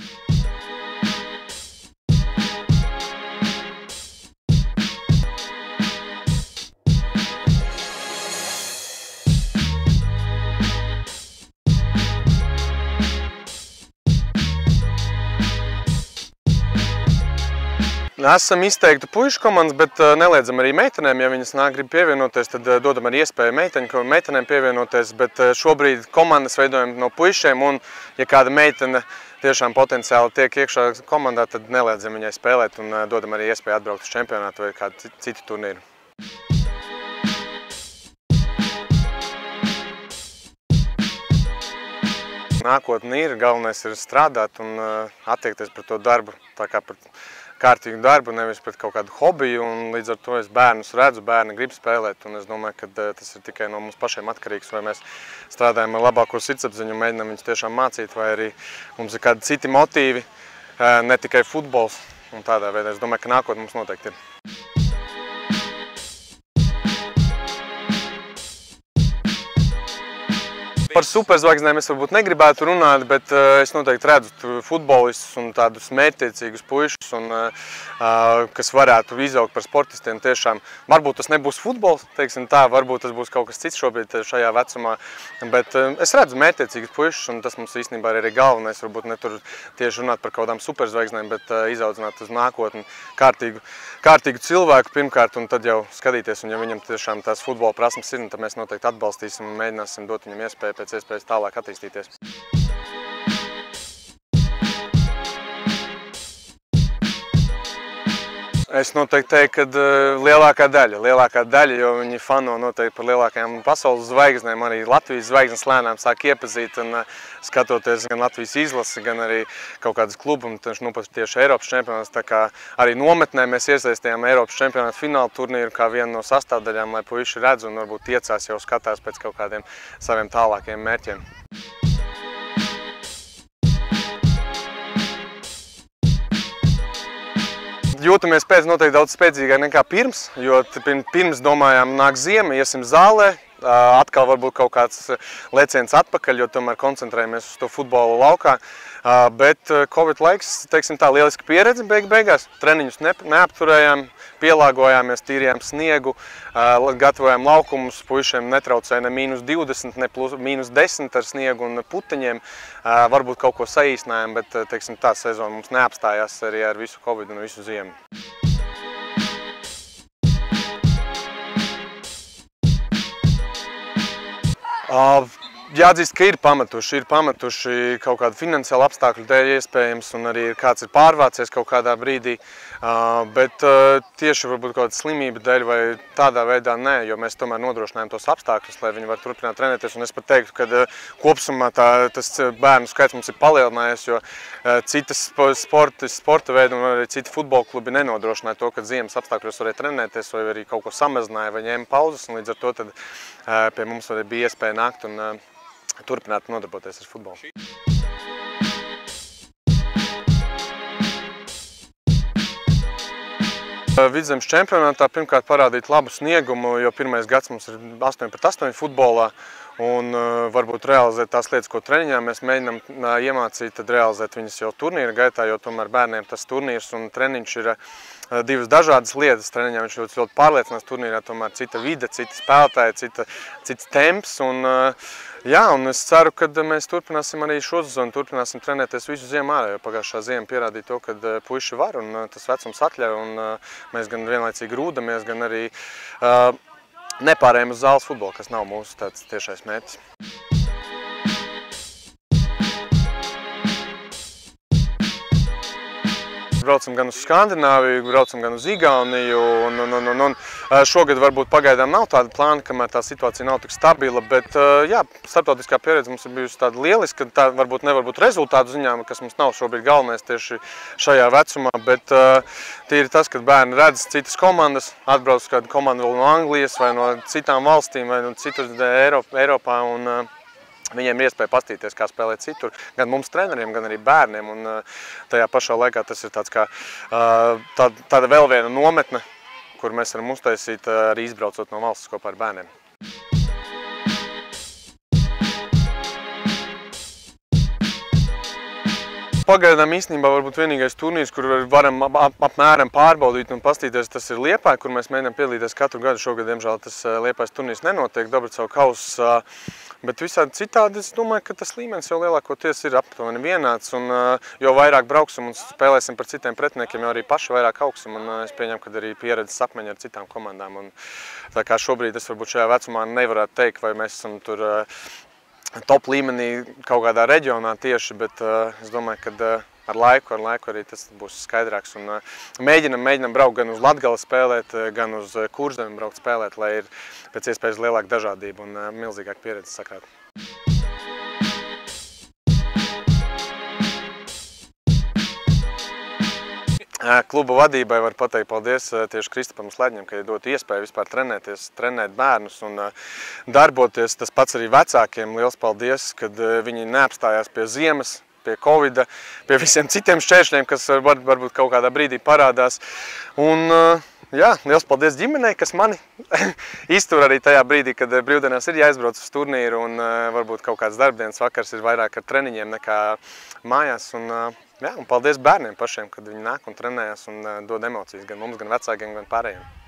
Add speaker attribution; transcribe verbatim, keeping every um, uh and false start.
Speaker 1: Esam izteikti puišu komandas, bet neliedzam arī meitenēm. Ja viņas nāk grib pievienoties, tad dodam arī iespēju meiteņu, meitenēm pievienoties. Bet šobrīd komandas veidojam no puišiem, un ja kāda meitene tiešām potenciāli tiek iekšā komandā, tad neliedzam viņai spēlēt un dodam arī iespēju atbraukt uz čempionātu vai kādu citu turnīru. Nākotnē ir, galvenais ir strādāt un attiekties par to darbu, tā kā par kārtīgu darbu, nevis pret kaut kādu hobiju, un līdz ar to es bērnus redzu, bērni grib spēlēt, un es domāju, ka tas ir tikai no mums pašiem atkarīgs, vai mēs strādājam ar labāko sirdsapziņu, mēģinām viņus tiešām mācīt, vai arī mums ir kādi citi motīvi, ne tikai futbols, un tādā veidā es domāju, ka nākotnē mums noteikti ir. Par superzvaigznēm es varbūt negribētu runāt, bet es noteikti redzu futbolistus un tādus mērķtiecīgus puišus, un, kas varētu izaugt par sportistiem tiešām. Varbūt tas nebūs futbols, teiksim tā, varbūt tas būs kaut kas cits šobrīd šajā vecumā, bet es redzu mērķtiecīgus puišus, un tas mums īstenībā ir arī galvenais, varbūt ne tur tieši runāt par kaut kādām superzvaigznēm, bet izaudzināt uz nākotni kārtīgu, kārtīgu cilvēku pirmkārt, un tad jau skatīties, un ja viņam tiešām tās futbola prasmes ir, tad mēs noteikti atbalstīsim un mēģināsim dot viņam iespēju pēc iespējas tālāk attīstīties. Es noteikti teiktu, ka lielākā daļa, lielākā daļa, jo viņi fano noteikti par lielākajām pasaules zvaigznēm, arī Latvijas zvaigznes lēnām sāk iepazīt, un skatoties gan Latvijas izlasi, gan arī kaut kādas klubu, un nu pat tieši Eiropas čempionāts, tā kā arī nometnē mēs iesaistījām Eiropas čempionāta fināla turnīru kā vienu no sastāvdaļām, lai puiši redz un varbūt tiecās jau skatās pēc kaut kādiem saviem tālākiem mērķiem. Jūtamies pēc noteikti daudz spēcīgāk nekā pirms, jo pirms domājām nāk ziema, iesim zālē, atkal varbūt kaut kāds leciens atpakaļ, jo tomēr koncentrējamies uz to futbolu laukā. Bet Covid laiks, teiksim tā, lieliska pieredze beig beigās, treniņus neapturējām, pielāgojāmies, tīrījām sniegu, gatavojām laukumus, puišiem netraucēja ne mīnus divdesmit, ne plus, mīnus desmit ar sniegu un puteņiem. Varbūt kaut ko saīsinājām, bet teiksim, tā sezona mums neapstājās arī ar visu Covid un visu ziemu. Jāatzīst, ka ir pametuši, ir pametuši kaut kādu finansiālu apstākļu dēļ iespējams, un arī kāds ir pārvācies kaut kādā brīdī, bet tieši varbūt kaut kāda slimība dēļ vai tādā veidā nē, jo mēs tomēr nodrošinājām tos apstākļus, lai viņi var turpināt trenēties, un es pat teiktu, ka kopsumā tā, tas bērnu skaits mums ir palielinājies, jo citas sporti, sporta veidi un arī citi futbola klubi nenodrošināja to, ka ziemas apstākļos varēja trenēties vai arī kaut ko samazināja vai ņēma pauzes, un līdz ar to tad pie mums arī bija iespēja nākt un turpināt nodarboties ar futbolu. Vidzemes čempionātā pirmkārt parādīt labu sniegumu, jo pirmais gads mums ir astoņi pret astoņi futbolā, un varbūt realizēt tās lietas, ko treniņā mēs mēģinām iemācīt, tad realizēt viņas jau turnīra gaitā, jo tomēr bērniem tas turnīrs un treniņš ir divas dažādas lietas. Treniņā viņš ļoti, ļoti pārliecinās, turnīrā tomēr cita vide, cita spēlētāja, cita, cits temps. Un, jā, un es ceru, ka mēs turpināsim arī šo sezonu, turpināsim trenēties visu ziemu ārā, jo pagājušā ziema pierādīja to, ka puiši var un tas vecums atļauj, un mēs gan vienlaicīgi grūdamies, gan arī uh, nepārējām uz zāles futbolu, kas nav mūsu tāds tiešais mērķis. Braucam gan uz Skandināviju, braucam gan uz Igauniju, un, un, un, un šogad varbūt pagaidām nav tāda plāna, kamēr tā situācija nav tik stabila, bet jā, starptautiskā pieredze mums ir bijusi tāda lieliska, tā varbūt nevar būt rezultātu ziņā, kas mums nav šobrīd galvenais tieši šajā vecumā, bet tīri tas, kad bērni redz citas komandas, atbrauc kādu komandu vēl no Anglijas vai no citām valstīm vai no citur Eiropā, un viņiem ir iespēja pastīties, kā spēlēt citur, gan mums treneriem, gan arī bērniem, un tajā pašā laikā tas ir tāds kā tā, tāda vēl viena nometne, kur mēs varam uztaisīt arī izbraucot no valsts kopā ar bērniem. Pagaidām īstenībā varbūt vienīgais turnīrs, kur varam ap, apmēram pārbaudīt un pastīties, tas ir Liepāja, kur mēs mēģinām piedalīties katru gadu. Šogad, diemžēl, tas Liepājas turnīrs nenotiek, Dobricau kauss, bet visādi citādi es domāju, ka tas līmenis jau lielākoties ir aptuveni vienāds, un jo vairāk brauksim un spēlēsim par citiem pretiniekiem, jo arī paši vairāk augsim, un es pieņemu, ka arī pieredzes apmaiņa ar citām komandām. Un, tā kā šobrīd es varbūt šajā vecumā nevarētu teikt, vai mēs esam tur top līmenī kaut kādā reģionā tieši, bet uh, es domāju, ka uh, ar laiku, ar laiku arī tas būs skaidrāks. Un, uh, mēģinam, mēģinam braukt gan uz Latgali spēlēt, gan uz Kurzemi braukt spēlēt, lai ir pēc iespējas lielāka dažādība un uh, milzīgāka pieredze sakrāt. Kluba vadībai var pateikt paldies tieši Kristapam Sledņam, ka ir dot iespēju vispār trenēties, trenēt bērnus un darboties. Tas pats arī vecākiem. Liels paldies, kad viņi neapstājās pie ziemas, pie Covida, pie visiem citiem šķēršļiem, kas var, varbūt kaut kādā brīdī parādās. Un, jā, liels paldies ģimenei, kas mani iztur arī tajā brīdī, kad brīvdienās ir jāizbrauc uz turnīru un varbūt kaut kāds darbdienas vakars ir vairāk ar treniņiem nekā mājās. Un, jā, un paldies bērniem pašiem, kad viņi nāk un trenējas un dod emocijas gan mums, gan vecākiem, gan pārējiem.